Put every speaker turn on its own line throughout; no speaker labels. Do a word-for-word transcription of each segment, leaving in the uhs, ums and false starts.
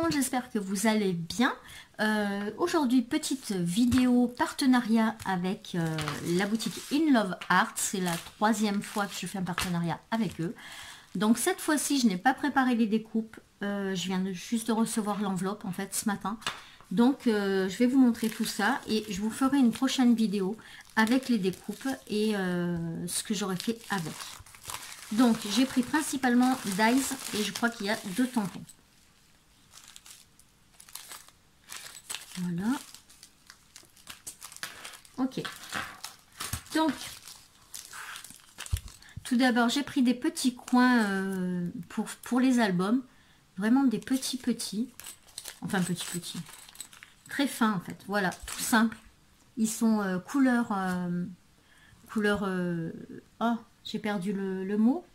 monde, j'espère que vous allez bien. Euh, Aujourd'hui, petite vidéo partenariat avec euh, la boutique In Love Art. C'est la troisième fois que je fais un partenariat avec eux. Donc cette fois-ci, je n'ai pas préparé les découpes. Euh, je viens de, juste de recevoir l'enveloppe en fait ce matin. Donc euh, je vais vous montrer tout ça et je vous ferai une prochaine vidéo avec les découpes et euh, ce que j'aurais fait avec. Donc j'ai pris principalement Dies et je crois qu'il y a deux tampons. Voilà. Ok. Donc, tout d'abord, j'ai pris des petits coins euh, pour, pour les albums. Vraiment des petits petits. Enfin, petits petits. Très fins, en fait. Voilà, tout simple. Ils sont euh, couleur... Euh, couleur... Euh, oh, j'ai perdu le, le mot.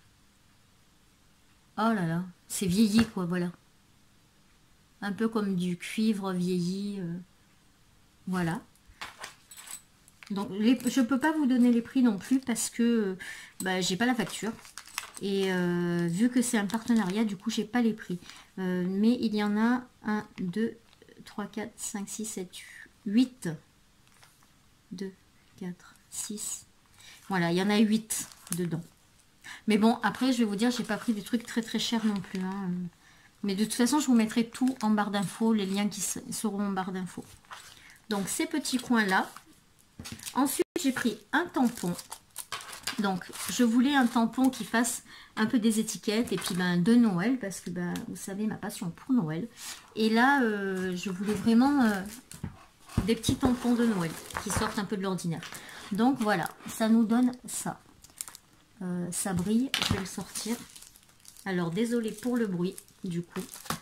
Oh là là. C'est vieilli, quoi, voilà. Un peu comme du cuivre vieilli. Euh, voilà. Donc, les, je ne peux pas vous donner les prix non plus parce que bah, j'ai pas la facture. Et euh, vu que c'est un partenariat, du coup, j'ai pas les prix. Euh, mais il y en a un, deux, trois, quatre, cinq, six, sept, huit. deux, quatre, six. Voilà, il y en a huit dedans. Mais bon, après, je vais vous dire, j'ai pas pris des trucs très très chers non plus. Hein. Mais de toute façon, je vous mettrai tout en barre d'infos, les liens qui seront en barre d'infos. Donc, ces petits coins-là. Ensuite, j'ai pris un tampon. Donc, je voulais un tampon qui fasse un peu des étiquettes et puis ben, de Noël, parce que ben, vous savez ma passion pour Noël. Et là, euh, je voulais vraiment euh, des petits tampons de Noël qui sortent un peu de l'ordinaire. Donc voilà, ça nous donne ça. Euh, ça brille, je vais le sortir. Alors, désolé pour le bruit, du coup.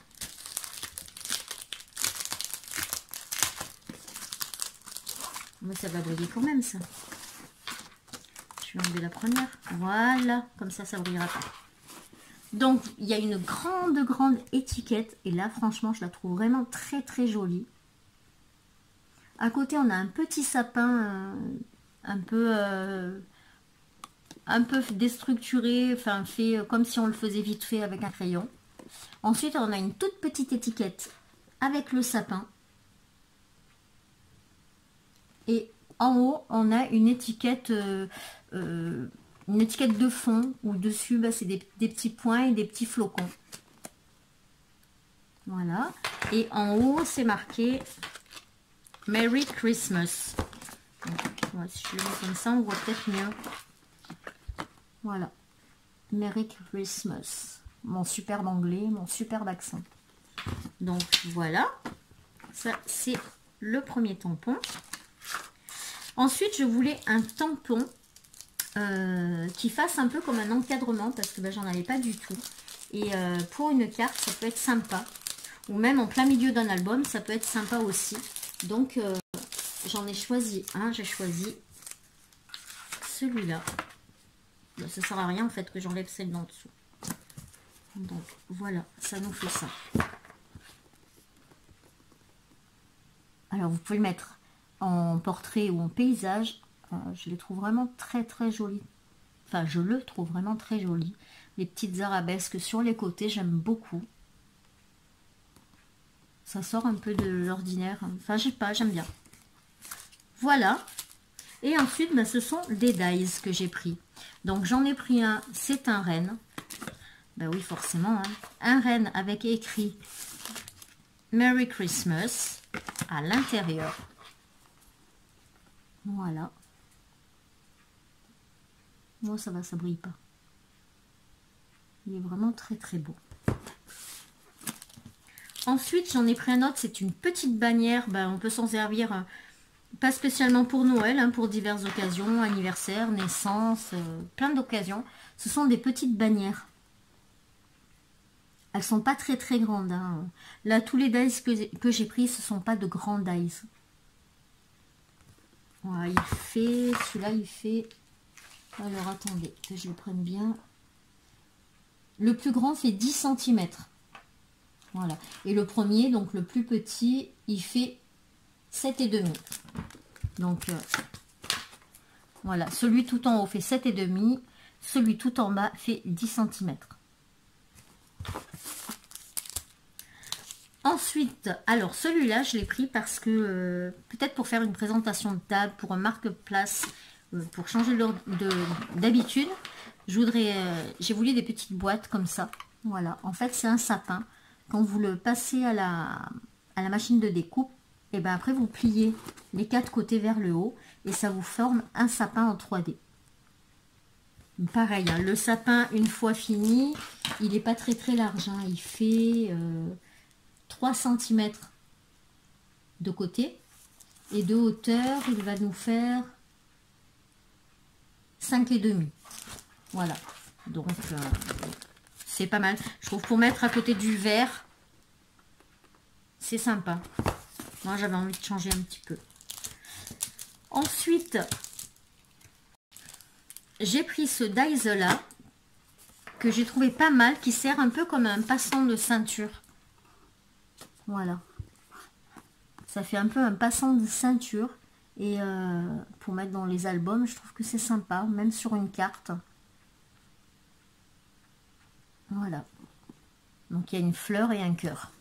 Mais ça va briller quand même, ça. Je vais enlever la première. Voilà, comme ça, ça ne brillera pas. Donc, il y a une grande, grande étiquette. Et là, franchement, je la trouve vraiment très, très jolie. À côté, on a un petit sapin euh, un peu... Euh, un peu déstructuré, enfin fait comme si on le faisait vite fait avec un crayon. Ensuite, on a une toute petite étiquette avec le sapin. Et en haut, on a une étiquette, euh, euh, une étiquette de fond où dessus, bah, c'est des, des petits points et des petits flocons. Voilà. Et en haut, c'est marqué Merry Christmas. Donc, ouais, si je le mets comme ça, on voit peut-être mieux. Voilà. Merry Christmas. Mon superbe anglais, mon superbe accent. Donc, voilà. Ça, c'est le premier tampon. Ensuite, je voulais un tampon euh, qui fasse un peu comme un encadrement parce que ben, j'en avais pas du tout. Et euh, pour une carte, ça peut être sympa. Ou même en plein milieu d'un album, ça peut être sympa aussi. Donc, euh, j'en ai choisi un. J'ai choisi celui-là. Ça ne sert à rien en fait que j'enlève celle d'en dessous. Donc, voilà, ça nous fait ça. Alors, vous pouvez le mettre en portrait ou en paysage. Euh, je les trouve vraiment très très jolis. Enfin, je le trouve vraiment très joli. Les petites arabesques sur les côtés, j'aime beaucoup. Ça sort un peu de l'ordinaire. Enfin, je sais pas, j'aime bien. Voilà. Et ensuite, ben, ce sont des dies que j'ai pris. Donc, j'en ai pris un, c'est un renne. Ben oui, forcément. Hein. Un renne avec écrit Merry Christmas à l'intérieur. Voilà. Moi, ça va, ça brille pas. Il est vraiment très très beau. Ensuite, j'en ai pris un autre. C'est une petite bannière. Ben, on peut s'en servir, euh, pas spécialement pour Noël, hein, pour diverses occasions, anniversaire, naissance, euh, plein d'occasions. Ce sont des petites bannières. Elles sont pas très très grandes. Hein. Là, tous les dies que, que j'ai pris, ce sont pas de grands dies. Voilà, il fait, celui-là il fait, alors attendez, que je le prenne bien. Le plus grand fait dix centimètres. Voilà. Et le premier, donc le plus petit, il fait sept virgule cinq. Donc, euh, voilà, celui tout en haut fait sept virgule cinq, celui tout en bas fait dix centimètres. Ensuite, alors celui-là, je l'ai pris parce que, euh, peut-être pour faire une présentation de table, pour un marque-place, euh, pour changer d'habitude, je voudrais, euh, j'ai voulu des petites boîtes comme ça. Voilà, en fait c'est un sapin. Quand vous le passez à la, à la machine de découpe, et ben après vous pliez les quatre côtés vers le haut et ça vous forme un sapin en trois D. Pareil, hein, le sapin une fois fini, il n'est pas très très large, hein, il fait euh, trois centimètres de côté et de hauteur il va nous faire cinq et demi. Voilà, donc euh, c'est pas mal. Je trouve pour mettre à côté du verre, c'est sympa. Moi j'avais envie de changer un petit peu. Ensuite, j'ai pris ce dies là que j'ai trouvé pas mal, qui sert un peu comme un passant de ceinture. Voilà, ça fait un peu un passant de ceinture et euh, pour mettre dans les albums, je trouve que c'est sympa, même sur une carte. Voilà, donc il y a une fleur et un cœur.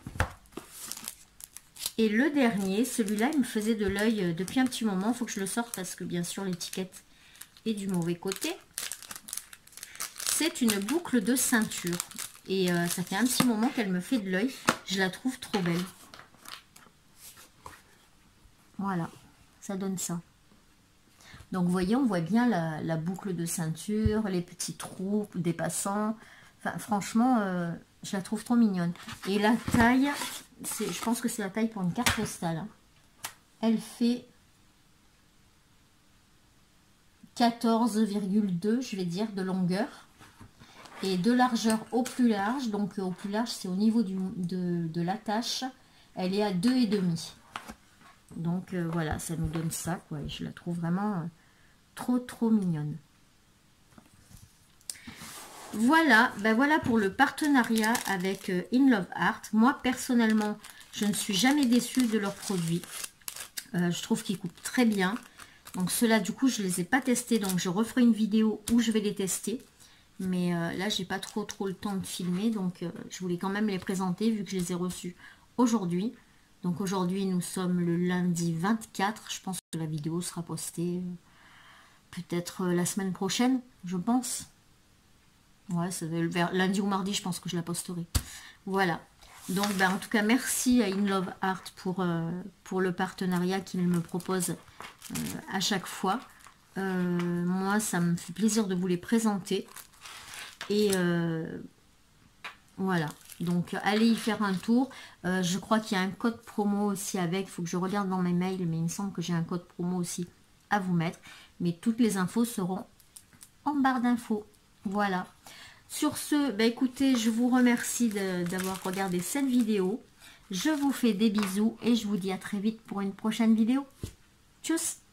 Et le dernier, celui-là, il me faisait de l'œil depuis un petit moment. Il faut que je le sorte parce que bien sûr l'étiquette est du mauvais côté. C'est une boucle de ceinture. Et euh, ça fait un petit moment qu'elle me fait de l'œil. Je la trouve trop belle. Voilà, ça donne ça. Donc vous voyez, on voit bien la, la boucle de ceinture, les petits trous dépassants. Enfin, franchement, euh, je la trouve trop mignonne. Et la taille... je pense que c'est la taille pour une carte postale. Elle fait quatorze virgule deux, je vais dire, de longueur. Et de largeur au plus large. Donc au plus large, c'est au niveau du, de, de l'attache. Elle est à deux virgule cinq. Donc euh, voilà, ça nous donne ça, quoi. Et je la trouve vraiment euh, trop, trop mignonne. Voilà, ben voilà pour le partenariat avec euh, In Love Art. Moi, personnellement, je ne suis jamais déçue de leurs produits. Euh, je trouve qu'ils coûtent très bien. Donc ceux-là, du coup, je ne les ai pas testés. Donc je referai une vidéo où je vais les tester. Mais euh, là, j'ai pas trop trop le temps de filmer. Donc euh, je voulais quand même les présenter vu que je les ai reçus aujourd'hui. Donc aujourd'hui, nous sommes le lundi vingt-quatre. Je pense que la vidéo sera postée euh, peut-être euh, la semaine prochaine, je pense. Ouais, ça va vers lundi ou mardi, je pense que je la posterai. Voilà. Donc, ben, en tout cas, merci à In Love Art pour, euh, pour le partenariat qu'il me propose euh, à chaque fois. Euh, moi, ça me fait plaisir de vous les présenter. Et euh, voilà. Donc, allez y faire un tour. Euh, je crois qu'il y a un code promo aussi avec. Il faut que je regarde dans mes mails, mais il me semble que j'ai un code promo aussi à vous mettre. Mais toutes les infos seront en barre d'infos. Voilà. Sur ce, bah écoutez, je vous remercie d'avoir regardé cette vidéo. Je vous fais des bisous et je vous dis à très vite pour une prochaine vidéo. Tchuss!